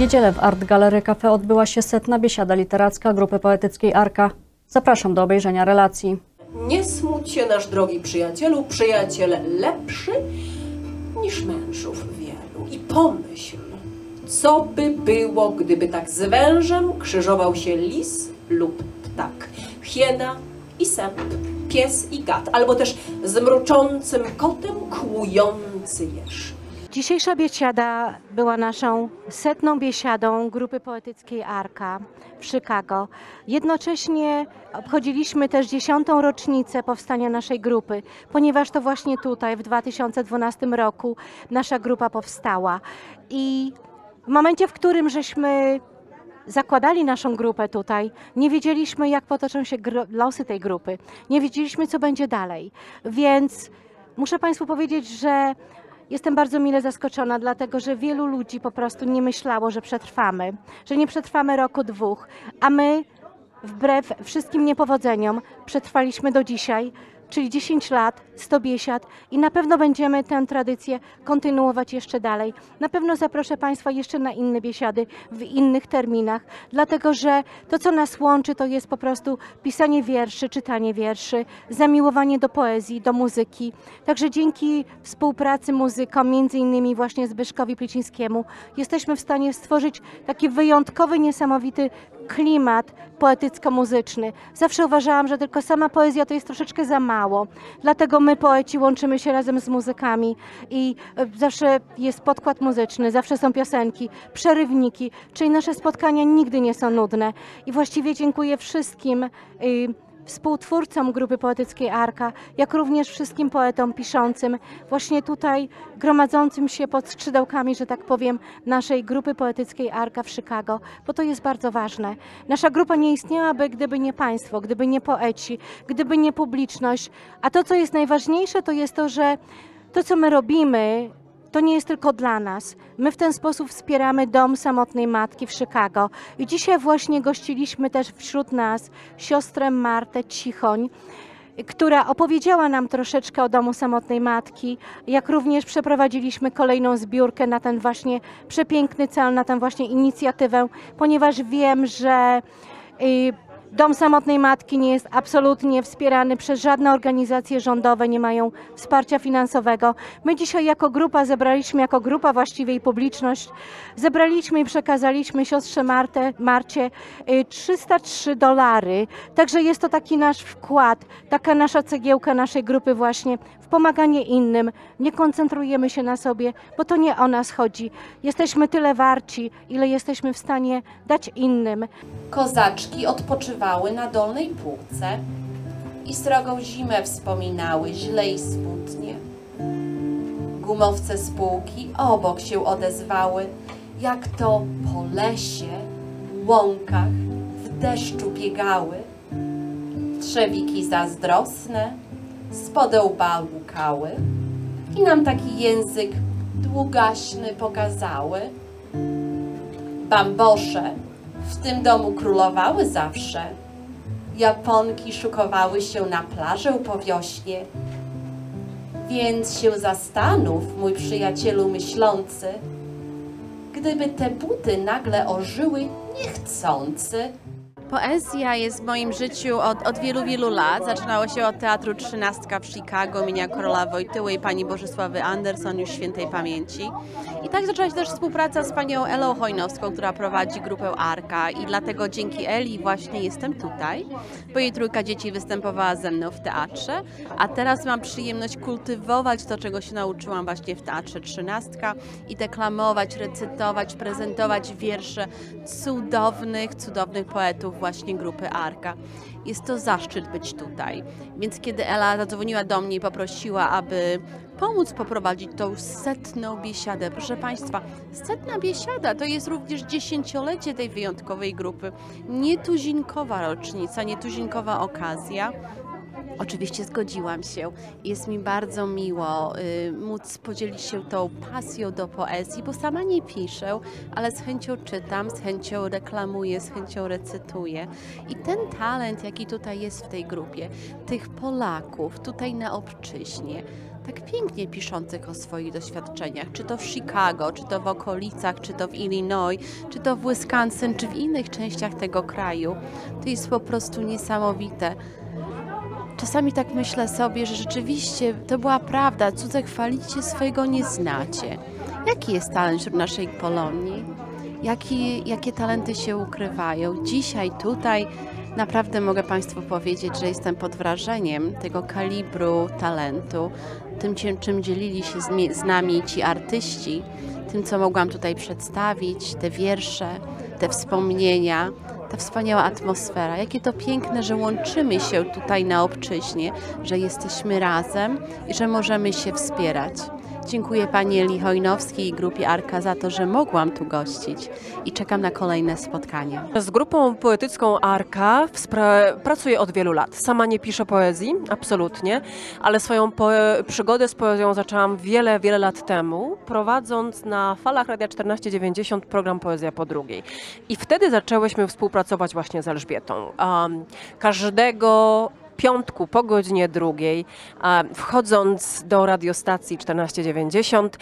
niedzielę w Art Gallery Cafe odbyła się 100. biesiada literacka grupy poetyckiej Arka. Zapraszam do obejrzenia relacji. Nie smuć się, nasz drogi przyjacielu, przyjaciel lepszy niż mężów wielu. I pomyśl, co by było, gdyby tak z wężem krzyżował się lis lub ptak, hiena i sęp, pies i gad, albo też z mruczącym kotem kłujący jeż. Dzisiejsza biesiada była naszą 100. biesiadą grupy poetyckiej Arka w Chicago. Jednocześnie obchodziliśmy też 10. rocznicę powstania naszej grupy, ponieważ to właśnie tutaj w 2012 roku nasza grupa powstała. I w momencie, w którym żeśmy zakładali naszą grupę tutaj, nie wiedzieliśmy, jak potoczą się losy tej grupy. Nie wiedzieliśmy, co będzie dalej. Więc muszę Państwu powiedzieć, że jestem bardzo mile zaskoczona, dlatego że wielu ludzi po prostu nie myślało, że przetrwamy, że nie przetrwamy roku, dwóch, a my wbrew wszystkim niepowodzeniom przetrwaliśmy do dzisiaj, czyli 10 lat, 100 biesiad i na pewno będziemy tę tradycję kontynuować jeszcze dalej. Na pewno zaproszę Państwa jeszcze na inne biesiady w innych terminach, dlatego że to, co nas łączy, to jest po prostu pisanie wierszy, czytanie wierszy, zamiłowanie do poezji, do muzyki. Także dzięki współpracy muzykom, między innymi właśnie Zbyszkowi Plicińskiemu, jesteśmy w stanie stworzyć taki wyjątkowy, niesamowity klimat poetycko-muzyczny. Zawsze uważałam, że tylko sama poezja to jest troszeczkę za mało. Dlatego my, poeci, łączymy się razem z muzykami i zawsze jest podkład muzyczny, zawsze są piosenki, przerywniki, czyli nasze spotkania nigdy nie są nudne. I właściwie dziękuję wszystkim współtwórcom grupy poetyckiej Arka, jak również wszystkim poetom piszącym, właśnie tutaj gromadzącym się pod skrzydełkami, że tak powiem, naszej grupy poetyckiej Arka w Chicago, bo to jest bardzo ważne. Nasza grupa nie istniałaby, gdyby nie państwo, gdyby nie poeci, gdyby nie publiczność, a to, co jest najważniejsze, to jest to, że to, co my robimy, to nie jest tylko dla nas. My w ten sposób wspieramy Dom Samotnej Matki w Chicago. I dzisiaj właśnie gościliśmy też wśród nas siostrę Martę Cichoń, która opowiedziała nam troszeczkę o Domu Samotnej Matki, jak również przeprowadziliśmy kolejną zbiórkę na ten właśnie przepiękny cel, na tę właśnie inicjatywę, ponieważ wiem, że Dom Samotnej Matki nie jest absolutnie wspierany przez żadne organizacje rządowe, nie mają wsparcia finansowego. My dzisiaj jako grupa zebraliśmy, jako grupa właściwie i publiczność, zebraliśmy i przekazaliśmy siostrze Marcie $303. Także jest to taki nasz wkład, taka nasza cegiełka naszej grupy właśnie w pomaganie innym. Nie koncentrujemy się na sobie, bo to nie o nas chodzi. Jesteśmy tyle warci, ile jesteśmy w stanie dać innym. Kozaczki odpoczywały na dolnej półce i srogą zimę wspominały źle i smutnie. Gumowce spółki obok się odezwały, jak to po lesie, łąkach w deszczu biegały. Trzewiki zazdrosne spod łba łukały i nam taki język długaśny pokazały. Bambosze w tym domu królowały zawsze. Japonki szykowały się na plażę po wiośnie. Więc się zastanów, mój przyjacielu myślący, gdyby te buty nagle ożyły niechcący. Poezja jest w moim życiu od wielu, wielu lat. Zaczynało się od Teatru Trzynastka w Chicago, imienia Karola Wojtyły i pani Bożysławy Anderson, już świętej pamięci. I tak zaczęła się też współpraca z panią Elą Hojnowską, która prowadzi grupę Arka i dlatego dzięki Eli właśnie jestem tutaj, bo jej trójka dzieci występowała ze mną w teatrze, a teraz mam przyjemność kultywować to, czego się nauczyłam właśnie w Teatrze Trzynastka i deklamować, recytować, prezentować wiersze cudownych poetów właśnie grupy Arka. Jest to zaszczyt być tutaj. Więc kiedy Ela zadzwoniła do mnie i poprosiła, aby pomóc poprowadzić tą 100. biesiadę. Proszę Państwa, 100. biesiada to jest również 10-lecie tej wyjątkowej grupy. Nietuzinkowa rocznica, nietuzinkowa okazja. Oczywiście zgodziłam się. Jest mi bardzo miło móc podzielić się tą pasją do poezji, bo sama nie piszę, ale z chęcią czytam, z chęcią reklamuję, z chęcią recytuję. I ten talent, jaki tutaj jest w tej grupie, tych Polaków tutaj na obczyźnie, tak pięknie piszących o swoich doświadczeniach, czy to w Chicago, czy to w okolicach, czy to w Illinois, czy to w Wisconsin, czy w innych częściach tego kraju, to jest po prostu niesamowite. Czasami tak myślę sobie, że rzeczywiście to była prawda, cudze chwalicie, swojego nie znacie. Jaki jest talent wśród naszej Polonii? Jakie talenty się ukrywają? Dzisiaj tutaj naprawdę mogę Państwu powiedzieć, że jestem pod wrażeniem tego kalibru talentu, tym czym dzielili się z nami ci artyści, tym co mogłam tutaj przedstawić, te wiersze, te wspomnienia, ta wspaniała atmosfera. Jakie to piękne, że łączymy się tutaj na obczyźnie, że jesteśmy razem i że możemy się wspierać. Dziękuję Pani Eli Chojnowskiej i grupie Arka za to, że mogłam tu gościć i czekam na kolejne spotkania. Z grupą poetycką Arka pracuję od wielu lat. Sama nie piszę poezji, absolutnie, ale swoją przygodę z poezją zaczęłam wiele, wiele lat temu, prowadząc na falach Radia 1490 program Poezja po drugiej. I wtedy zaczęłyśmy współpracować właśnie z Elżbietą. Każdego piątku po godzinie 2, wchodząc do radiostacji 1490,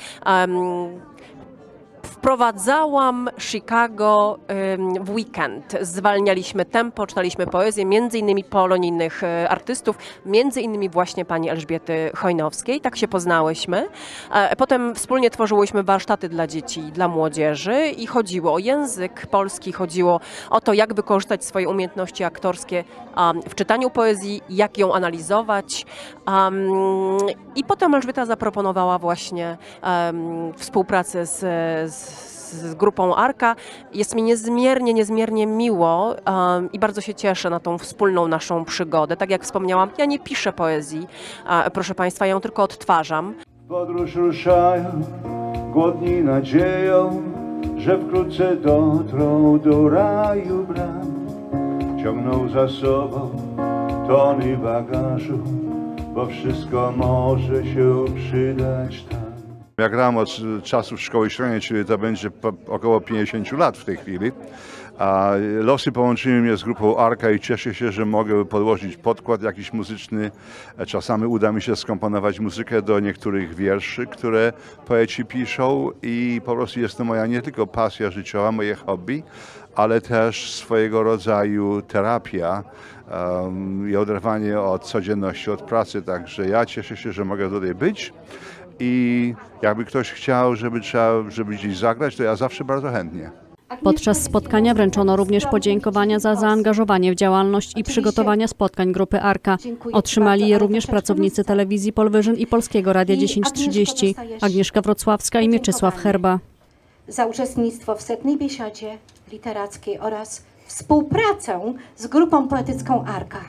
wprowadzałam Chicago w weekend. Zwalnialiśmy tempo, czytaliśmy poezję, między innymi polonijnych artystów, między innymi właśnie pani Elżbiety Chojnowskiej. Tak się poznałyśmy. Potem wspólnie tworzyłyśmy warsztaty dla dzieci i dla młodzieży i chodziło o język polski, chodziło o to, jak wykorzystać swoje umiejętności aktorskie w czytaniu poezji, jak ją analizować. I potem Elżbieta zaproponowała właśnie współpracę z grupą Arka. Jest mi niezmiernie miło i bardzo się cieszę na tą wspólną naszą przygodę. Tak jak wspomniałam, ja nie piszę poezji, proszę Państwa, ja ją tylko odtwarzam. Podróż ruszają, głodni nadzieją, że wkrótce dotrą do raju bram. Ciągną za sobą tony bagażu, bo wszystko może się przydać tam. Ja gram od czasów szkoły średniej, czyli to będzie około 50 lat w tej chwili. A losy połączyły mnie z grupą Arka i cieszę się, że mogę podłożyć podkład jakiś muzyczny. Czasami uda mi się skomponować muzykę do niektórych wierszy, które poeci piszą i po prostu jest to moja nie tylko pasja życiowa, moje hobby, ale też swojego rodzaju terapia i oderwanie od codzienności, od pracy. Także ja cieszę się, że mogę tutaj być. I jakby ktoś chciał, żeby gdzieś zagrać, to ja zawsze bardzo chętnie. Podczas spotkania wręczono również podziękowania za zaangażowanie w działalność i przygotowania spotkań grupy Arka. Otrzymali je również pracownicy telewizji Polwyżyn i Polskiego Radia 1030, Agnieszka Wrocławska i Mieczysław Herba. Za uczestnictwo w 100. biesiadzie literackiej oraz współpracę z grupą poetycką Arka.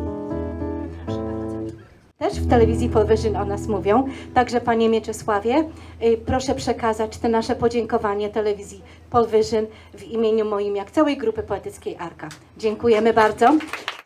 Też w telewizji Polwyżyn o nas mówią. Także Panie Mieczysławie, proszę przekazać te nasze podziękowanie telewizji Polwyżyn w imieniu moim, jak całej grupy poetyckiej Arka. Dziękujemy bardzo.